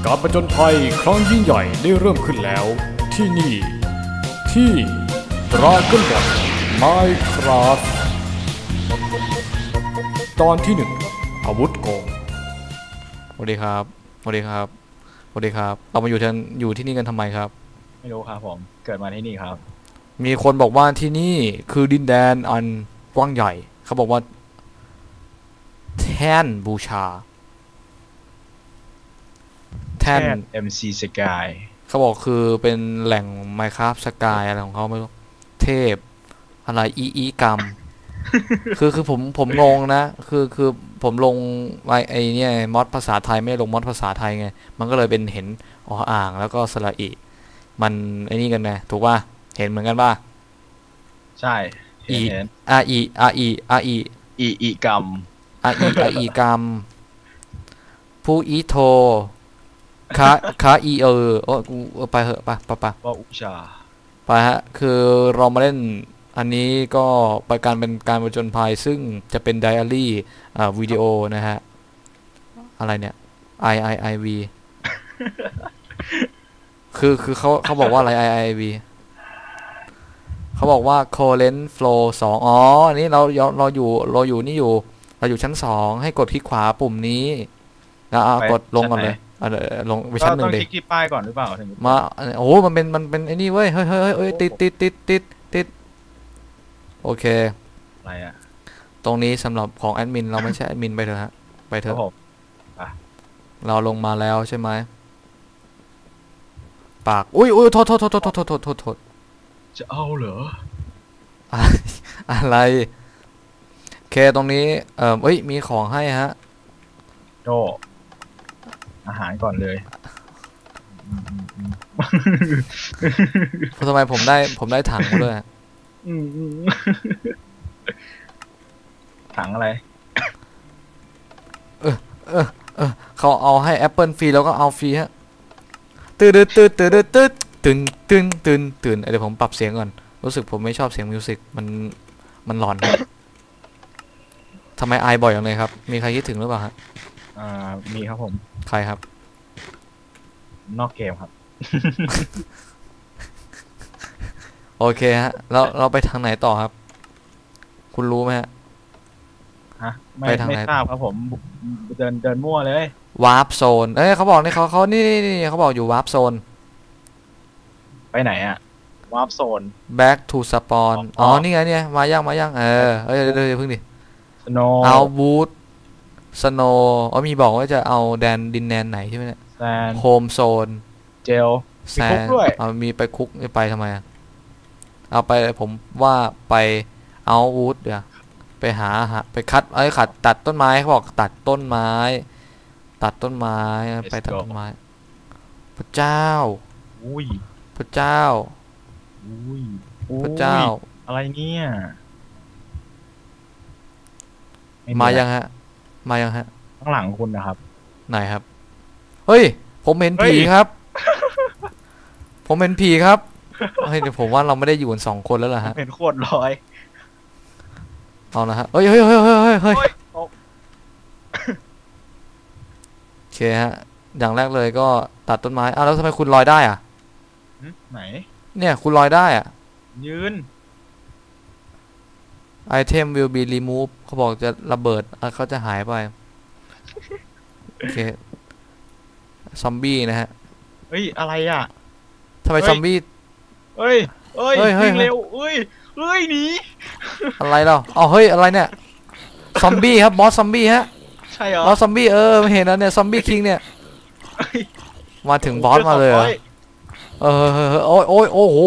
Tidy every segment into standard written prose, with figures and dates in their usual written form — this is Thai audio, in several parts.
การผจญภัยครั้งยิ่งใหญ่ได้เริ่มขึ้นแล้วที่นี่ที่ Dragonbot Minecraft ตอนที่1อาวุธโกงสวัสดีครับสวัสดีครับสวัสดีครับเรามาอยู่ที่นี่กันทำไมครับไม่รู้ครับผมเกิดมาที่นี่ครับมีคนบอกว่าที่นี่คือดินแดนอันกว้างใหญ่เขาบอกว่าแท่นบูชาแท่น MC Sky เขาบอกคือเป็นแหล่ง Minecraft Sky อะไรของเขาไม่รู้เทพอะไรอีกรรม คือผมงงนะคือผมลงไอเนี่ยมอดภาษาไทยไม่ลงมอดภาษาไทยไงมันก็เลยเป็นเห็นอ่างแล้วก็สระอิมันไอนี่กันไงถูกป่ะเห็นเหมือนกันป่ะใช่อีเห็น อีกรรมกรรมผู้อีโทคาอีโอ้กูไปเหอะไปว่าอุชาไปฮะคือเรามาเล่นอันนี้ก็เป็นการผจญภัยซึ่งจะเป็นไดอารี่วิดีโอนะฮะอะไรเนี่ย IIV คือเขาบอกว่าอะไร IIV เขาบอกว่า Current Flow 2อ๋ออันนี้เราอยู่นี่อยู่เราอยู่ชั้น2ให้กดคลิกขวาปุ่มนี้แล้วกดลงก่อนเลยลงไปชั้น1ดิต้องคลิกที่ป้ายก่อนหรือเปล่าถึงมาโอ้มันเป็นไอ้นี่เว้ยเฮ้ยติดโอเคอะไรอ่ะตรงนี้สำหรับของแอดมินเราไม่ใช่แอดมินไปเถอะฮะไปเถอะเราลงมาแล้วใช่ไหมปากอุ้ยโทษจะเอาเหรออะไรโอเคตรงนี้เอ้ยมีของให้ฮะโจอาหารก่อนเลยทำไมผมได้ถังมาด้วยถังอะไรเขาเอาให้แอปเปิลฟรีแล้วก็เอาฟรีฮะตื่นเดี๋ยวผมปรับเสียงก่อนรู้สึกผมไม่ชอบเสียงมิวสิกมันหลอนทำไมไอบ่อยอย่างเลยครับมีใครคิดถึงหรือเปล่าฮะมีครับผมใครครับนอกเกมครับโอเคฮะแล้วเราไปทางไหนต่อครับคุณรู้ไหมฮะไม่ทราบครับผมเดินมั่วเลยวาร์ปโซนเขาบอกนี่เขานี่เขาบอกอยู่วาร์ปโซนไปไหนอะวาร์ปโซน back to spawn อ๋อนี่ไงเนี่ยมายังเดี๋ยวพึ่งดิ เอาบูทสโนมีบอกว่าจะเอาดินแดนไหนใช่ไหมเนี่ยโฮมโซนเจลแซนมีไปคุกไปทำไมเอาไปผมว่าไปเอาวูดเดี๋ยวไปไปขัดตัดต้นไม้เขาบอกตัดต้นไม้ไปตัดต้นไม้พระเจ้าพระเจ้าพระเจ้าอะไรเนี่ยมายังฮะข้างหลังคุณนะครับไหนครับเฮ้ยผมเห็นผีครับผมเห็นผีครับเฮ้ยเดี๋ยวผมว่าเราไม่ได้อยู่กัน2 คนแล้วล่ะฮะเห็นโคตรร้อยเอาละฮะเฮ้ยโอเคฮะอย่างแรกเลยก็ตัดต้นไม้แล้วทำไมคุณลอยได้อ่ะไหนเนี่ยคุณลอยได้อ่ะยืน Item will be removed เขาบอกจะระเบิดเขาจะหายไปโอเคซอมบี้นะฮะเฮ้ยอะไรอ่ะทำไมซอมบี้เฮ้ยวิ่งเร็วเฮ้ยหนีอะไรเราเฮ้ยอะไรเนี่ยซอมบี้ครับบอสซอมบี้ฮะใช่เหรอบอสซอมบี้ไม่เห็นแล้วเนี่ยซอมบี้คิงเนี่ยมาถึงบอสมาเลยโอ้โห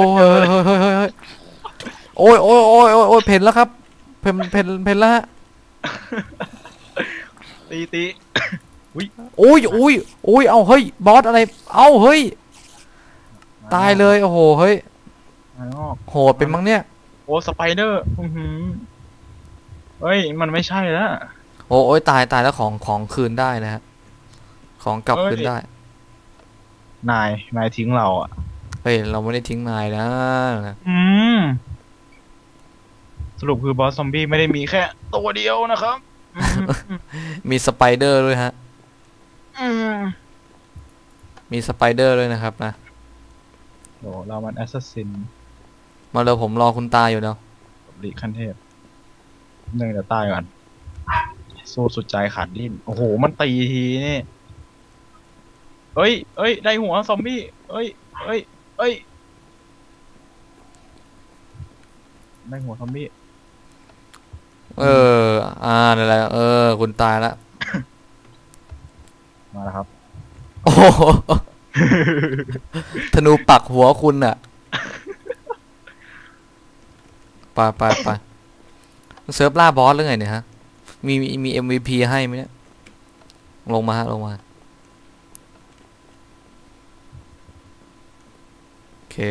โอ้ยเพ่นแล้วครับเพ่นแล้วฮะตีโอ้ยเอาเฮ้ยบอสอะไรเอาเฮ้ยตายเลยโอ้โหเฮ้ยโหดเป็นมั้งเนี่ยโอ้สไปเดอร์เฮ้ยมันไม่ใช่แล้วโอ้ยตายแล้วของคืนได้นะฮะของกลับคืนได้นายทิ้งเราอ่ะเฮ้ยเราไม่ได้ทิ้งนายนะสรุปคือบอสซอมบี้ไม่ได้มีแค่ตัวเดียวนะครับมีสไปเดอร์ด้วยฮะมีสไปเดอร์ด้วยนะครับนะโหเรามันแอสซัสซินมาเร็วผมรอคุณตาอยู่เนาะกับลีขั้นเทพเนื่องจะตายก่อนสู้สุดใจขาดดิ้นโอ้โหมันตีทีนี่เอ้ยเอ้ยได้หัวซอมบี้เอ้ยเอ้ยเอ้ยได้หัวซอมบี้เออนั่นแหละคุณตายละมาแล้วครับโอ้โห ธนูปักหัวคุณอะไปเซิร์ฟล่าบอสหรือไงเนี่ยฮะมี MVP ให้ไหมเนี่ยลงมาฮะลงมาโอเค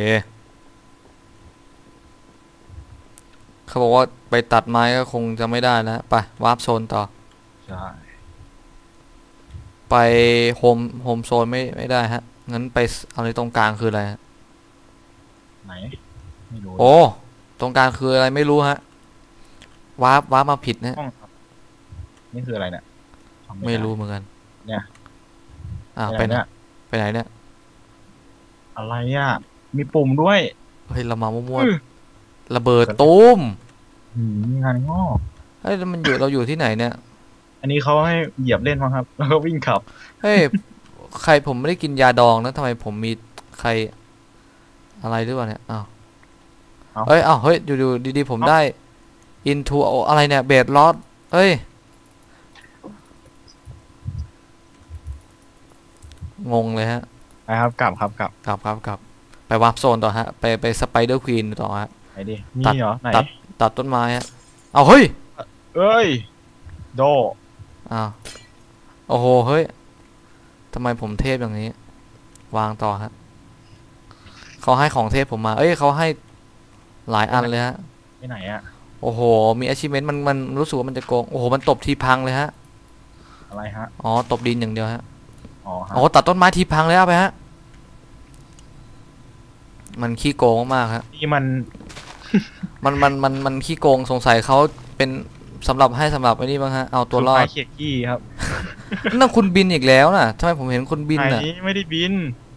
เขาบอกว่าไปตัดไม้ก็คงจะไม่ได้นะไปวาร์ปโซนต่อใช่ไปโฮมโซนไม่ได้ฮะงั้นไปเอาในตรงกลางคืออะไรฮะไหนไม่รู้โอ้ตรงกลางคืออะไรไม่รู้ฮะวาร์ปมาผิดนะห้องครับนี่คืออะไรเนี่ยทำไม่รู้เหมือนกันเนี่ยไปไหนเนี่ยไปไหนเนี่ยอะไรอ่ะมีปุ่มด้วยเฮ้ยเรามามั่วอื้อๆระเบิดตูมงานงอกเฮ้ยแล้วเราอยู่ที่ไหนเนี่ยอันนี้เขาให้เหยียบเล่นมั้งครับ แล้วก็วิ่งขับเฮ้ย ใครผมไม่ได้กินยาดองนะทำไมผมมีใครอะไรหรือเปล่าเนี่ยอ้าวเฮ้ยอยู่ดีๆผมได้ into อะไรเนี่ยเบดลอสเฮ้ยงงเลยฮะนะครับกลับครับกลับกลับไปวาร์ปโซนต่อฮะไปสไปเดอร์ควีนต่อฮะไหนดิมีเหรอไหนตัดต้นไม้ฮะเอาเฮ้ยเอ้ยโดอ้าวโอ้โหเฮ้ยทำไมผมเทพอย่างนี้ วางต่อฮะเขาให้ของเทพผมมาเอ้ยเขาให้หลายอันเลยฮะไปไหนอ่ะโอ้โหมี achievement มันรู้สึกว่ามันจะโกงโอ้โหมันตบทีพังเลยฮะอะไรฮะอ๋อตบดินอย่างเดียวฮะอ๋อฮะโอ้ตัดต้นไม้ทีพังเลยเอาไปฮะมันขี้โกงมากๆฮะนี่มันมันขี้โกงสงสัยเขาเป็นสำหรับไอ้นี่บ้างฮะเอาตัวรอดเขียดขี้ครับนั่นคุณบินอีกแล้วน่ะทำไมผมเห็นคุณบินไหนน่ะไม่ได้บิน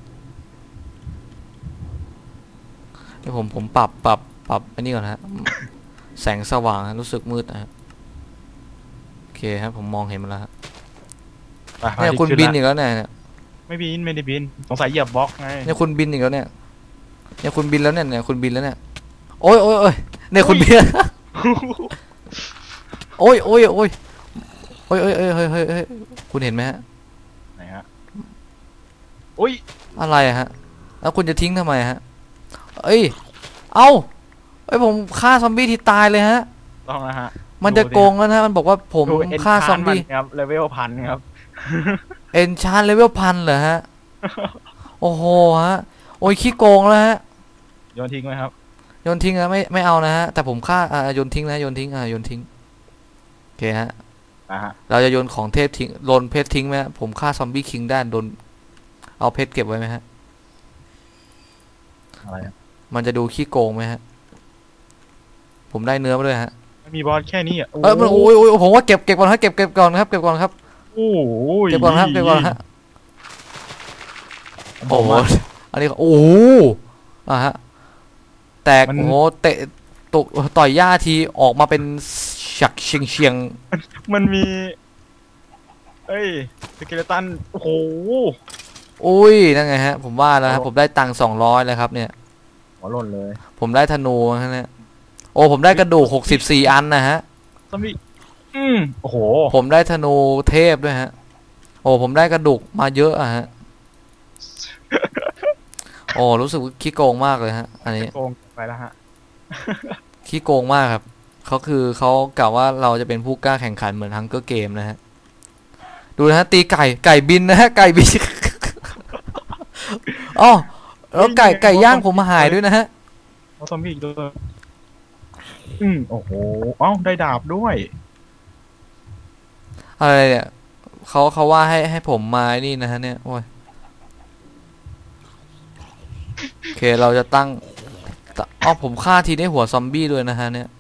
เดี๋ยวผมปรับอันนี้ก่อนฮะแสงสว่างรู้สึกมืดนะฮะโอเคครับผมมองเห็นมันแล้วฮะไปเนี่ยคุณบินอีกแล้วเนี่ยไม่บินไม่ได้บินสงสัยเหยียบบล็อกไงเนี่ยคุณบินอีกแล้วเนี่ยคุณบินแล้วเนี่ยคุณบินแล้วเนี่ยโอ้ยเนี่ยคุณบินโอ้ยเฮ้ยคุณเห็นไหมฮะไหนฮะอุ้ยอะไรอะฮะแล้วคุณจะทิ้งทำไมฮะเอ้ยผมฆ่าซอมบี้ที่ตายเลยฮะต้องนะฮะมันจะโกงแล้วนะมันบอกว่าผมฆ่าซอมบี้ครับเลเวลพันครับเอนชานเลเวลพันเหรอฮะโอ้โหฮะโอ้ยขี้โกงแล้วฮะโยนทิ้งไหมครับโยนทิ้งนะไม่เอานะฮะแต่ผมฆ่าโยนทิ้งนะโยนทิ้งโยนทิ้งโอเคฮะฮะเราจะโยนของเทพทิ้งโยนเพชรทิ้งไหมฮะผมฆ่าซอมบี้คิงได้โดนเอาเพชรเก็บไว้ไหมฮะอะไรอะมันจะดูขี้โกงไหมฮะผมได้เนื้อมาด้วยฮะมีบอสแค่นี้อ่ะมันโอ้ยผมว่าเก็บก่อนครับเก็บก่อนครับเก็บก่อนครับโอ้ยเก็บก่อนครับฮะโอ้โหอันนี้โอ้โหฮะแตกโอ้โหเตะตกต่อยหญ้าทีออกมาเป็นฉักเชียงมันมีเอ้ยสเกเลตันโอ้โหอุ้ยนั่นไงฮะผมว่าแล้วครับผมได้ตังค์200แล้วครับเนี่ยหัวหล่นเลยผมได้ธนูฮะเนี่ยโอ้ผมได้กระดูก64อันนะฮะซอมบี้โอ้โหผมได้ธนูเทพด้วยฮะโอ้ผมได้กระดูกมาเยอะอะฮะโอ้รู้สึกขี้โกงมากเลยฮะอันนี้โกงไปแล้วฮะขี้โกงมากครับเขากล่าวว่าเราจะเป็นผู้กล้าแข่งขันเหมือนฮังเกอร์เกมนะฮะดูนะฮะตีไก่บินนะฮะไก่บินอ๋อแล้วไก่ย่างผมมาหายด้วยนะฮะเอาซอมบี้อีกตัวโอ้โหเอ้าได้ดาบด้วยอะไรเนี่ยเขาว่าให้ผมมานี่นะฮะเนี่ยโอ้ยโอเคเราจะตั้งผมฆ่าทีได้หัวซอมบี้ด้วยนะฮะเนี่ย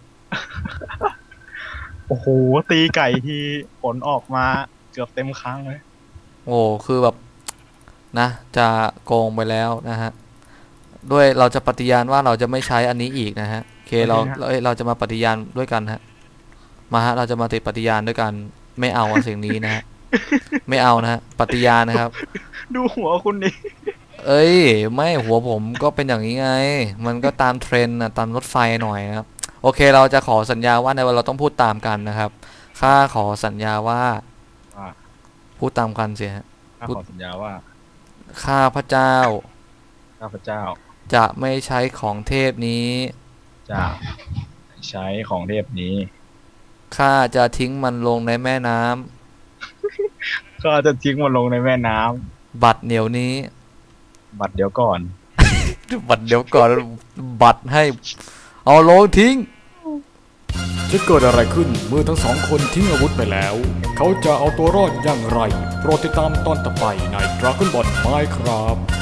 โอ้โหตีไก่ทีผลออกมาเกือบเต็มครั้งเลยโอ้คือแบบนะจะโกงไปแล้วนะฮะด้วยเราจะปฏิญาณว่าเราจะไม่ใช้อันนี้อีกนะฮะโอเคเราจะมาปฏิญาณด้วยกันฮะมาฮะเราจะมาติดปฏิญาณด้วยกันไม่เอาสิ่งนี้นะฮะไม่เอานะฮะปฏิญาณนะครับดูหัวคุณดิเอ้ยไม่หัวผมก็เป็นอย่างนี้ไงมันก็ตามเทรนด์นะตามรถไฟหน่อยนะครับโอเคเราจะขอสัญญาว่าในวันเราต้องพูดตามกันนะครับข้าขอสัญญาว่าพูดตามกันสิฮะข้าขอสัญญาว่าข้าพระเจ้าข้าพเจ้าจะไม่ใช้ของเทพนี้จะใช้ของเทพนี้ข้าจะทิ้งมันลงในแม่น้ำข้าจะทิ้งมันลงในแม่น้ำบัดเหนียวนี้บัดเดี๋ยวก่อนบัดเดี๋ยวก่อนบัดให้เอาลงทิ้งจะเกิดอะไรขึ้นเมื่อทั้งสองคนทิ้งอาวุธไปแล้วเขาจะเอาตัวรอดอย่างไรโปรดติดตามตอนต่อไปใน Dragon Ball Minecraft